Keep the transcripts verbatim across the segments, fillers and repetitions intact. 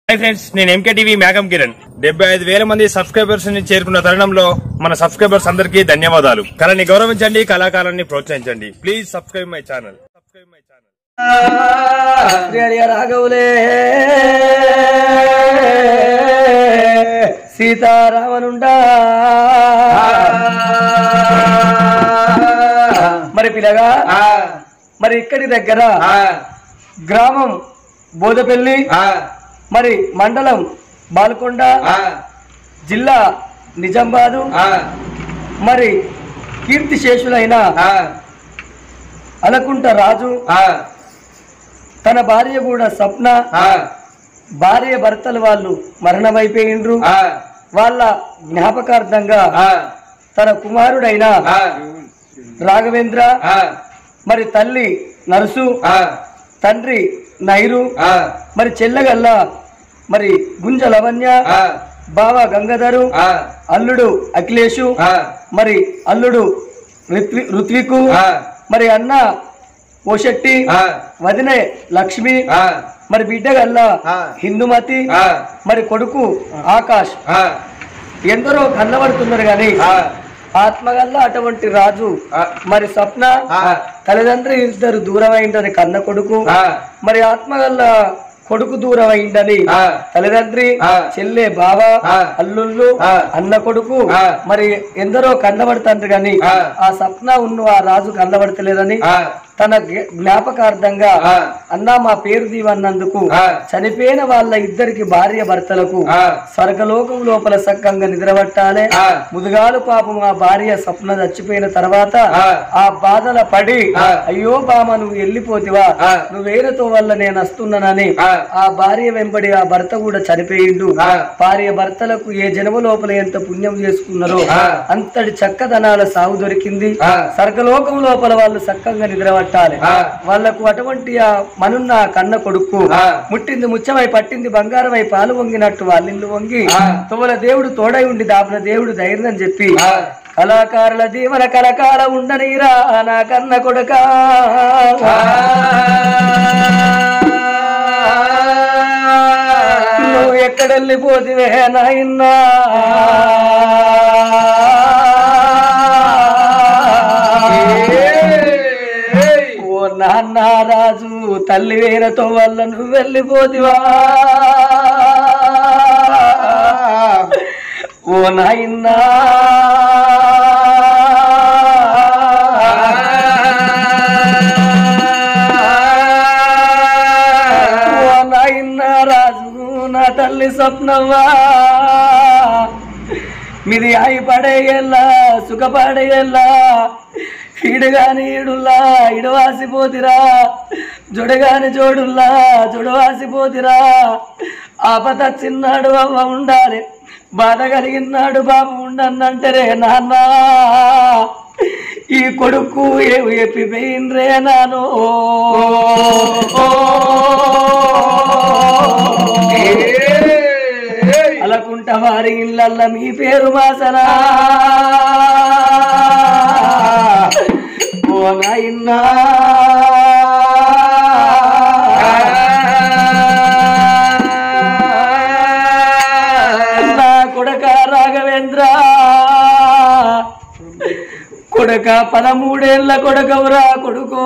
High friends నేను MK TV మేఘం కిరణ్ డెబ్బై ఐదు వేల మంది సబ్స్క్రైబర్స్ ని చేరుకున్న తరుణంలో మన సబ్స్క్రైబర్స్ అందరికీ ధన్యవాదాలు. కళని గౌరవించండి, కళాకారాన్ని ప్రోత్సహించండి. Please subscribe my channel. Subscribe my channel. రాఘవులే సీతారామనుండా మరి పిల్లగా మరి ఇక్కడి దగ్గర గ్రామం బోదపల్లి మరి మండలం బాల్కొండ జిల్లా నిజామాబాదు మరి కీర్తి శేషులైన అలకుంట రాజు తన భార్య కూడా స్వప్న భార్య భర్తలు వాళ్ళు మరణమైపోయిండ్రు. వాళ్ళ జ్ఞాపకార్థంగా తన కుమారుడైన రాఘవేంద్ర మరి తల్లి నరసు తండ్రి నైరు మరి చెల్లగల్ల మరి గుంజ లవణ్య బావ గంగాధరు అల్లుడు అఖిలేషు మరి అల్లుడు ఋత్వికు మరి అన్న ఓశెట్టి వదినే లక్ష్మి మరి బిడ్డగల్ల హిందుమతి మరి కొడుకు ఆకాష్ ఎందరో కన్నబడుతున్నారు గాని ఆత్మగల్ల అటువంటి రాజు మరి స్వప్న తల్లిదండ్రులు ఇద్దరు దూరమైందని కన్న కొడుకు మరి ఆత్మగల్ల కొడుకు దూరం అయిందని తల్లిదండ్రి చెల్లె బావ అల్లుళ్ళు అన్న కొడుకు మరి ఎందరో కన్నబడుతుంటారు గాని ఆ స్వప్న ఉన్న ఆ రాజు కన్నబడతలేదని తన జ్ఞాపకార్థంగా అన్న మా పేరు దీవన్నందుకు చనిపోయిన వాళ్ళ ఇద్దరికి భార్య భర్తలకు స్వర్గలోకం లోపల సక్కంగా నిద్రపట్టాలి. ముదుగాలు పాపం ఆ భార్య స్వప్న చచ్చిపోయిన తర్వాత ఆ బాధల పడి అయ్యో బామ నువ్వు వెళ్ళిపోతివా నువ్వు వేరేతో వల్ల నేను వస్తున్నానని ఆ భార్య వెంబడి ఆ భర్త కూడా చనిపోయిండు. భార్య భర్తలకు ఏ జన్మ లోపల ఎంత పుణ్యం చేసుకున్నారో అంతటి చక్కదనాల సాగు దొరికింది. స్వర్గలోకం లోపల వాళ్ళు సక్కంగా నిద్రపట్టాలి. వాళ్లకు అటువంటి ఆ మనున్న కన్న కొడుకు ముట్టింది ముచ్చమై పట్టింది బంగారమై పాలు వంగినట్టు వాళ్ళిల్లు వంగి తోల దేవుడు తోడై ఉండి దాపిన దేవుడు ధైర్యం చెప్పి కళాకారుల దీవన కళకాల ఉండనీరా నా కన్న కొడుక నువ్వు ఎక్కడెళ్ళిపోతివే నాయన్నా నాన్న రాజు తల్లి వేరతో వల్ల నువ్వు వెళ్ళిపోతివా ఓ నాయన్నా ఓ నాయన్నా రాజు నా తల్లి స్వప్నవ్వా మీది ఆయి పడేయల్లా సుఖపడేయల్లా ఈడుగాని ఈడుల్లా ఇడవాసిపోతిరా జొడగాని జోడుల్లా జొడవాసిపోతిరా ఆపత చిన్నాడు అవ్వ ఉండాలి బాధ కలిగినాడు బాబు ఉండన్నంటరే నాన్న ఈ కొడుకు ఏవి ఎప్పిపోయిండ్రే నాను అలకుంట వారి ఇళ్ళల్ల మీ పేరు మాసనా ఓ నాయన్నా నా కొడక రాఘవేంద్ర కొడక పదమూడేళ్ల కొడకవురా కొడుకో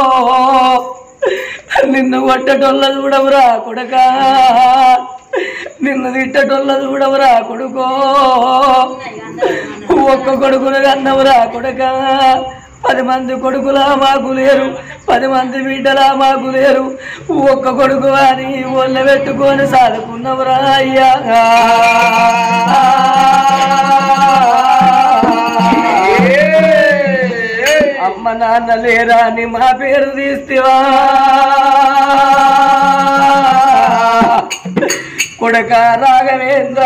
నిన్ను కొట్టటోళ్ళ చూడవురా కొడక నిన్ను తిట్టటోళ్ళ చూడవురా కొడుకో ఒక్క కొడుకును కన్నవురా కొడక పది మంది కొడుకులా మాకు లేరు పది మంది బిడ్డలా మాకు లేరు ఒక్క కొడుకు అని ఒళ్ళ పెట్టుకొని సాదుకున్నవరా అయ్యా అమ్మ నాన్న లేరా అని మా పేరు తీస్తేవా కొడక రాఘవేంద్ర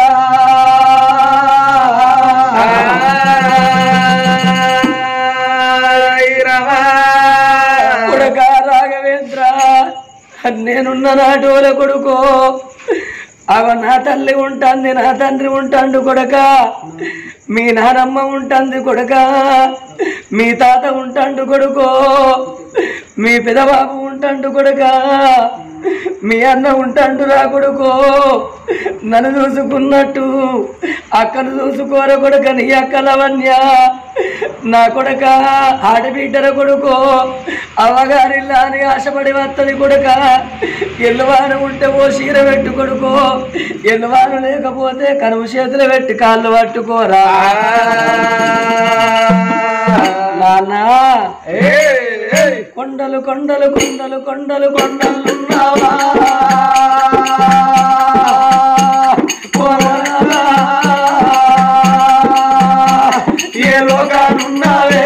కొడక రాఘవేంద్ర నేనున్న నాటోల కొడుకో అవ నా తల్లి ఉంటుంది నా తండ్రి ఉంటాడు కొడక మీ నానమ్మ ఉంటుంది కొడక మీ తాత ఉంటాడు కొడుకో మీ పెదబాబు ఉంటాడు కొడక మీ అన్న ఉంటాండు రా కొడుకో నన్ను చూసుకున్నట్టు అక్కను చూసుకోర కొడుక నీ అక్కలవన్య నా కొడుక ఆడబిడ్డర కొడుకో అవగారిల్లా అని ఆశపడి వస్తుంది కొడుక ఎల్లువాను ఉంటే ఓ చీర పెట్టు కొడుకో ఎల్లువాను లేకపోతే కనువు చేతులు పెట్టి కాళ్ళు పట్టుకోరా నానా కొండలు కొండలు కొండలు కొండలు కొండలున్నావా ఏ లోకానున్నావే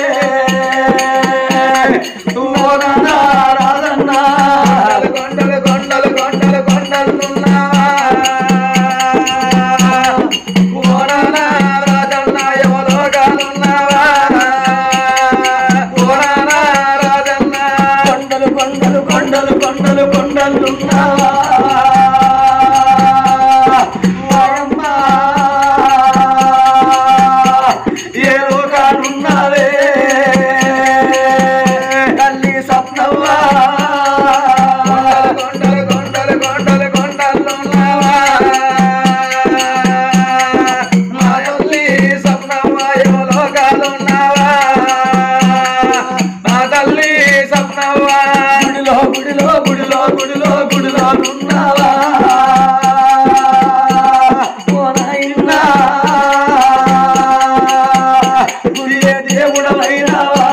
రాదన్నా కొండలు కొండలు కొండలు కొండలున్నావా రాజన్నా ఏమో లోకాలున్నావా కొండలు కొండలు కొండలు కొండలు కొండలున్నావా ఏ లోకాలున్నావే తల్లి సప్నవ్వా కొండలు కొండలు కొండలు కొండలున్నావా మా తల్లి సప్నవ్వా ఏమో లోకాలున్నావా మా తల్లి సప్నవ్వా గుడిలో గుడిలో గుడిలో గుడిలో గుడిలో ఉన్నావా గుడియే దేవుడవైనావా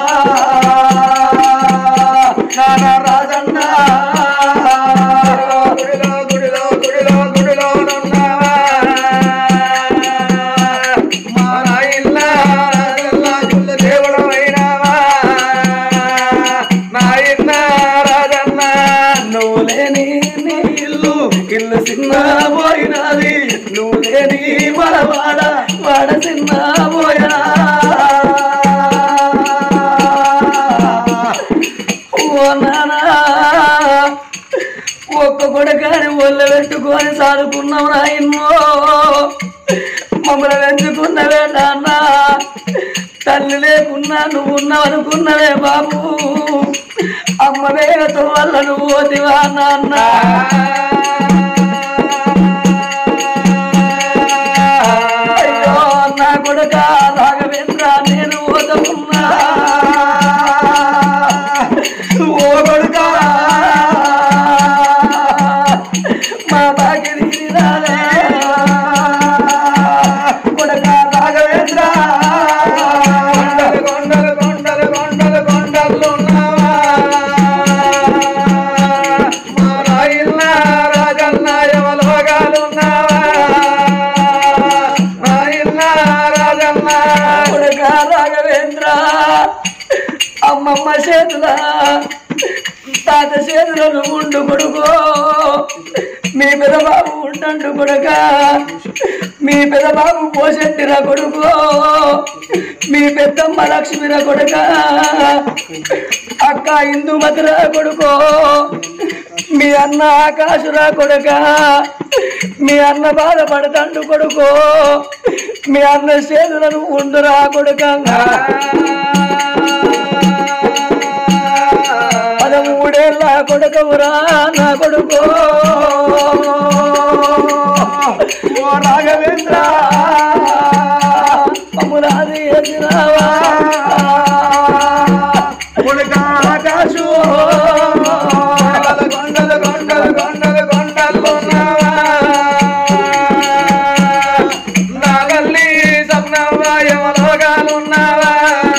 రాజన్నా గుడిలో గుడిలో గుడిలో గుడిలో ఉన్నావా మా నాయన రాజన్న దేవుడవైనావా నాయన రాజన్న నువ్వు లేని నీ ఇల్లు ఇల్లు చిన్న పోయినది నువ్వు లేని వడవాడ వాడ చిన్న పోయా ఓ నానా ఒక్క కొడుకాని ఒళ్ళ పెట్టుకొని సాదుకున్నావు నాయన్నో మమ్మల్ని పెంచుకున్నవే నాన్న తల్లి లేకున్నా నువ్వు ఉన్నావు అనుకున్నవే బాబు అమ్మ వేగతో వల్ల నువ్వు పోతివా నాన్న అయ్యో నా కొడుక రాఘవేంద్ర నేను పోతున్నా ఓ కొడుక మా బాకి తీరాలే కొడుక రాఘవేంద్ర కొండలు కొండలు కొండలు కొండలు ఉన్నావా మా నాయన రాజన్న ఎవలోగాలున్నావా నాయన రాజన్న కొడుక రాఘవేంద్ర అమ్మమ్మ చేతుల తాత చేతులను ఉండు కొడుకో మీ పెదబాబు ఉండండు కొడుక మీ పెదబాబు పోషెట్టిరా కొడుకో మీ పెద్దమ్మ లక్ష్మిరా కొడుక అక్క ఇందుమతిరా కొడుకో మీ అన్న ఆకాశురా కొడుక మీ అన్న బాధపడతండు కొడుకో మీ అన్న చేతులను ఉండురా కొడుక పదమూడేళ్ళ కొడుకవురా నా కొడుకో ఓ రాఘవేంద్ర అమురాది ఎదిరావా కొడుక ఆకాశు కొండలు కొండలు కొండలు కొండలు ఉన్నావా నా తల్లి సప్నవ్వా యమలోకాలున్నావా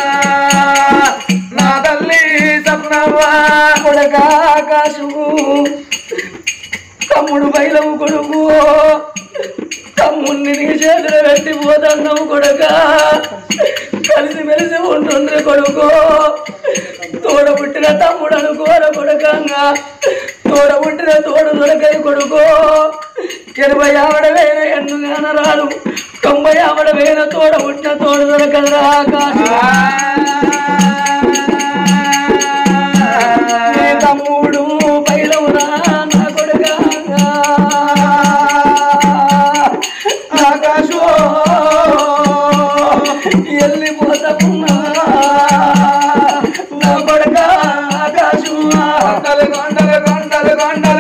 నా తల్లి సప్నవ్వా కొడుక ఆకాశు తమ్ముడు బయలవు కొడుకు తమ్ముడిని నీ చేతులు పెట్టి పోతున్నావు కొడుక కలిసి మెలిసి ఉంటుండ్రి కొడుకు తోడ పుట్టిన తమ్ముడు అనుకోర కొడుకంగా తోడ పుట్టిన తోడు దొరకని కొడుకు ఎనభై ఆవిడ వేల ఎన్నుగాన రాడు తొంభై ఆవిడ వేల తోడ పుట్టిన తోడు దొరకదురా ఆకాశం తమ్ముడు బయలవురా నా కొడుకంగా ఆకాశో వెళ్ళిపోతున్నా నా కొడుక ఆకాశం కొండలు కొండలు కొండలు కొండలు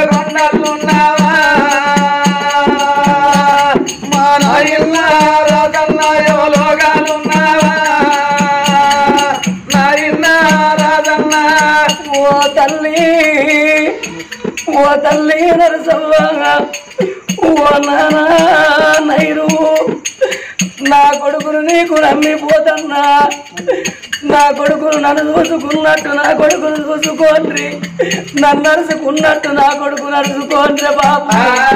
తల్లి నరసవ్వ ఓ నానా నైరు నా కొడుకును నీకు నమ్మిపోతన్నా నా కొడుకును నన్ను చూసుకున్నట్టు నా కొడుకును చూసుకోండి నన్ను నడుచుకున్నట్టు నా కొడుకు నడుచుకోండి బాబా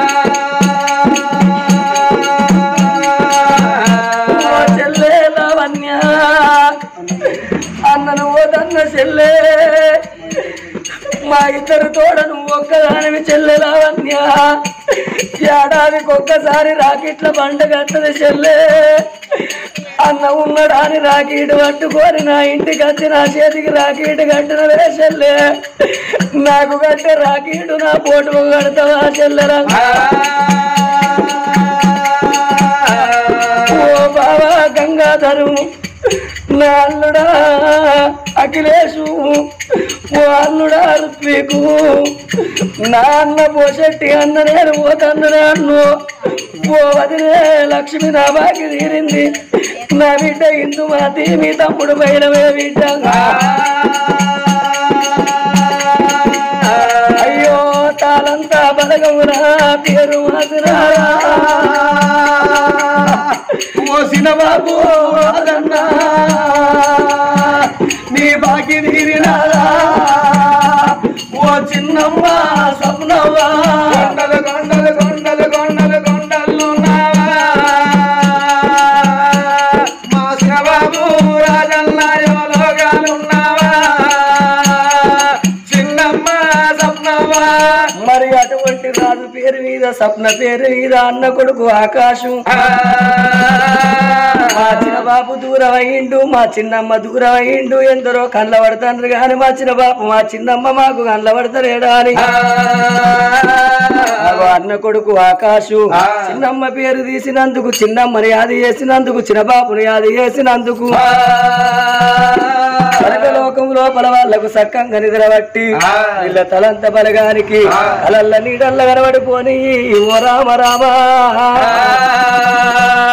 చెల్లే లావణ్య అన్నను ఓదన్న చెల్లే మా ఇద్దరు తోడ నువ్వు ఒక్కదానివి చెల్లె లావణ్య ఏడాదికి ఒక్కసారి రాకెట్ల పండుగ వస్తుంది చెల్లె అన్న ఉన్నాడాని రాకీటు పట్టుకొని నా ఇంటికి వచ్చి నా చేతికి రాకీటు కట్టిన చెల్లె నాకు కట్టే రాకీటు నా పోటు కడతావా చెల్లెరా ఓ బాబా గంగాధరు నా అల్లుడా అఖిలేషు ఓ అల్లుడా రుత్వికు నా అన్న పోషెట్టి అన్న నేను పోతన్ననే అన్ను ఓ వదిలే లక్ష్మి నా బాకి తీరింది నా బిడ్డ ఇందుమతి మీ తమ్ముడు బయలమే బిడ్డ అయ్యో తాళంతా బలగమురా పేరు మాసినారా ఓ సినబాబు అదన్నా నీ బాకి తీరినారా ఓ చిన్నమ్మ సప్నవ్వా కొండలు కొండలు కొండలు కొండలు కొండలు మా సినబాబు రాజన్న యోగాలున్నావా చిన్నమ్మ సప్నవ్వా మరి అటువంటి రాజు పేరు మీద సప్న పేరు మీద అన్న కొడుకు ఆకాశం మా చిన్న బాబు దూరం అయ్యిండు మా చిన్నమ్మ దూరం అయ్యిండు ఎందరో కళ్ళ పడతాండ్రు గాని మా చిన్న బాబు మా చిన్నమ్మ మాకు కళ్ళ పడతారేడా అని అన్న కొడుకు ఆకాశు చిన్నమ్మ పేరు తీసినందుకు చిన్నమ్మని యాది చేసినందుకు చిన్న బాబుని యాది చేసినందుకు లోకం లోపల వాళ్లకు సక్కంగా నిద్రబట్టి వీళ్ళ తలంత బలగానికి అలల్ల నీడల్ల కనబడిపోని ఓ రామ రామ